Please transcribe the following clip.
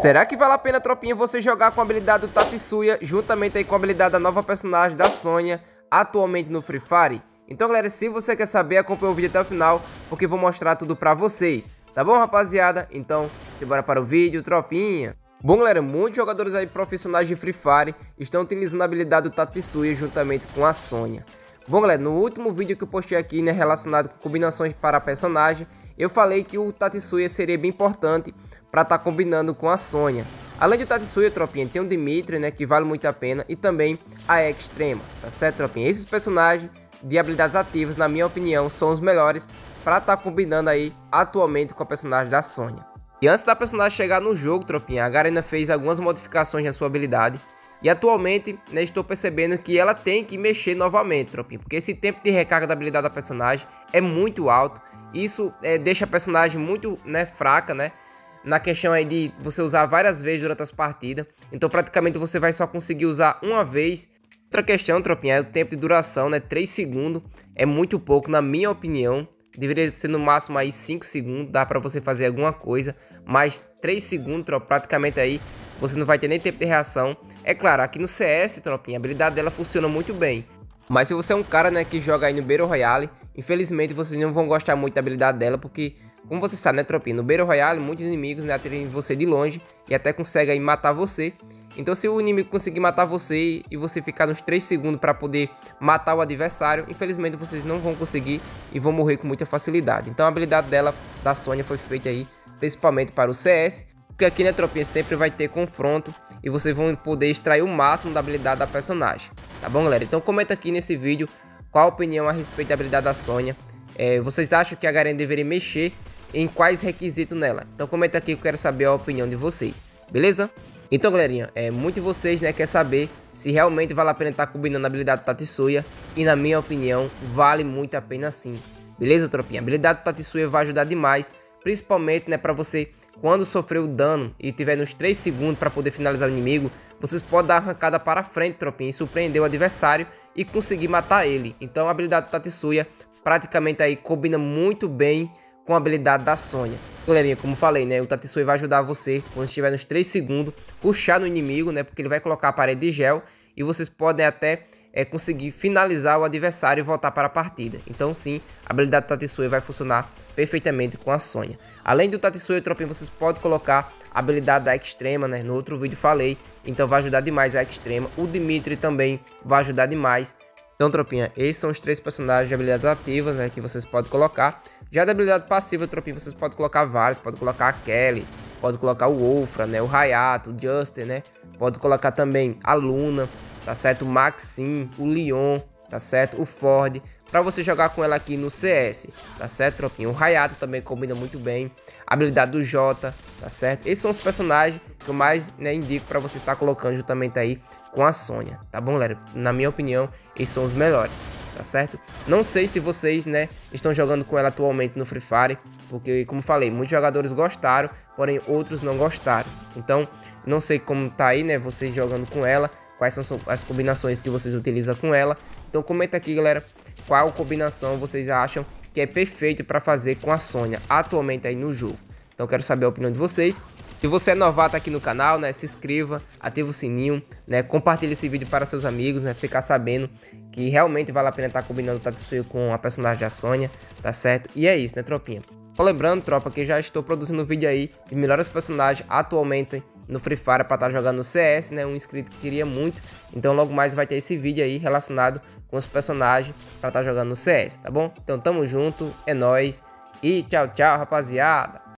Será que vale a pena, tropinha, você jogar com a habilidade do Tatsuya juntamente aí com a habilidade da nova personagem da Sonya atualmente no Free Fire? Então, galera, se você quer saber, acompanha o vídeo até o final, porque eu vou mostrar tudo pra vocês. Tá bom, rapaziada? Então, simbora para o vídeo, tropinha. Bom, galera, muitos jogadores aí profissionais de Free Fire estão utilizando a habilidade do Tatsuya juntamente com a Sonya. Bom, galera, no último vídeo que eu postei aqui, né, relacionado com combinações para personagem, eu falei que o Tatsuya seria bem importante para estar combinando com a Sonya. Além do Tatsuya, tropinha, tem o Dimitri, né, que vale muito a pena, e também a Extrema, tá certo, tropinha? Esses personagens de habilidades ativas, na minha opinião, são os melhores para estar combinando aí atualmente com a personagem da Sonya. E antes da personagem chegar no jogo, tropinha, a Garena fez algumas modificações na sua habilidade. E atualmente, né, estou percebendo que ela tem que mexer novamente, tropinha, porque esse tempo de recarga da habilidade da personagem é muito alto. Isso deixa a personagem muito, né, fraca, né, na questão aí de você usar várias vezes durante as partidas. Então praticamente você vai só conseguir usar uma vez. Outra questão, tropinha, é o tempo de duração, né, 3 segundos é muito pouco, na minha opinião. Deveria ser no máximo aí 5 segundos, dá pra você fazer alguma coisa, mas 3 segundos, praticamente aí você não vai ter nem tempo de reação. É claro, aqui no CS, tropinha, a habilidade dela funciona muito bem. Mas se você é um cara, né, que joga aí no Battle Royale, infelizmente vocês não vão gostar muito da habilidade dela, porque, como você sabe, né, tropinha, no Battle Royale muitos inimigos, né, atiram você de longe e até conseguem aí matar você. Então se o inimigo conseguir matar você e você ficar nos 3 segundos para poder matar o adversário, infelizmente vocês não vão conseguir e vão morrer com muita facilidade. Então a habilidade dela, da Sonya, foi feita aí principalmente para o CS, porque aqui, né, tropinha, sempre vai ter confronto e vocês vão poder extrair o máximo da habilidade da personagem. Tá bom, galera? Então comenta aqui nesse vídeo qual a opinião a respeito da habilidade da Sonya. Vocês acham que a Garena deveria mexer em quais requisitos nela? Então comenta aqui que eu quero saber a opinião de vocês, beleza? Então, galerinha, muitos de vocês, né, quer saber se realmente vale a pena estar combinando a habilidade do Tatsuya, e na minha opinião, vale muito a pena sim. Beleza, tropinha? A habilidade do Tatsuya vai ajudar demais, principalmente, né, para você, quando sofrer o dano e tiver nos 3 segundos para poder finalizar o inimigo, vocês podem dar arrancada para frente, tropinha, e surpreender o adversário e conseguir matar ele. Então a habilidade do Tatsuya praticamente aí combina muito bem com a habilidade da Sonya. Galerinha, como falei, né, o Tatsuya vai ajudar você, quando estiver nos 3 segundos, puxar no inimigo, né, porque ele vai colocar a parede de gel e vocês podem até conseguir finalizar o adversário e voltar para a partida. Então sim, a habilidade do Tatsuya vai funcionar perfeitamente com a Sonya. Além do Tatsuya, tropinha, vocês podem colocar a habilidade da Extrema, né, no outro vídeo falei, então vai ajudar demais a Extrema. O Dimitri também vai ajudar demais. Então, tropinha, esses são os 3 personagens de habilidades ativas, né, que vocês podem colocar. Já da habilidade passiva, tropinha, vocês podem colocar vários, pode colocar a Kelly, pode colocar o Wolfra, né, o Hayato, o Juster, né, pode colocar também a Luna, tá certo, o Maxim, o Leon, tá certo, o Ford, para você jogar com ela aqui no CS, tá certo, tropinha? O Hayato também combina muito bem, a habilidade do Jota, tá certo? Esses são os personagens que eu mais, né, indico para você estar colocando juntamente aí com a Sonya, tá bom, galera? Na minha opinião, esses são os melhores, tá certo? Não sei se vocês, né, estão jogando com ela atualmente no Free Fire, porque, como falei, muitos jogadores gostaram, porém outros não gostaram. Então, não sei como tá aí, né, vocês jogando com ela, quais são as combinações que vocês utilizam com ela. Então comenta aqui, galera, qual combinação vocês acham que é perfeito para fazer com a Sonya atualmente aí no jogo. Então quero saber a opinião de vocês. Se você é novato aqui no canal, né, se inscreva, ativa o sininho, né, compartilhe esse vídeo para seus amigos, né, ficar sabendo que realmente vale a pena estar combinando o Tatsuya com a personagem da Sonya, tá certo? E é isso, né, tropinha? Só lembrando, tropa, que já estou produzindo vídeo aí de melhores personagens atualmente no Free Fire para estar jogando no CS, né? Um inscrito que queria muito. Então logo mais vai ter esse vídeo aí relacionado com os personagens para estar jogando no CS, tá bom? Então tamo junto, é nóis e tchau, tchau, rapaziada!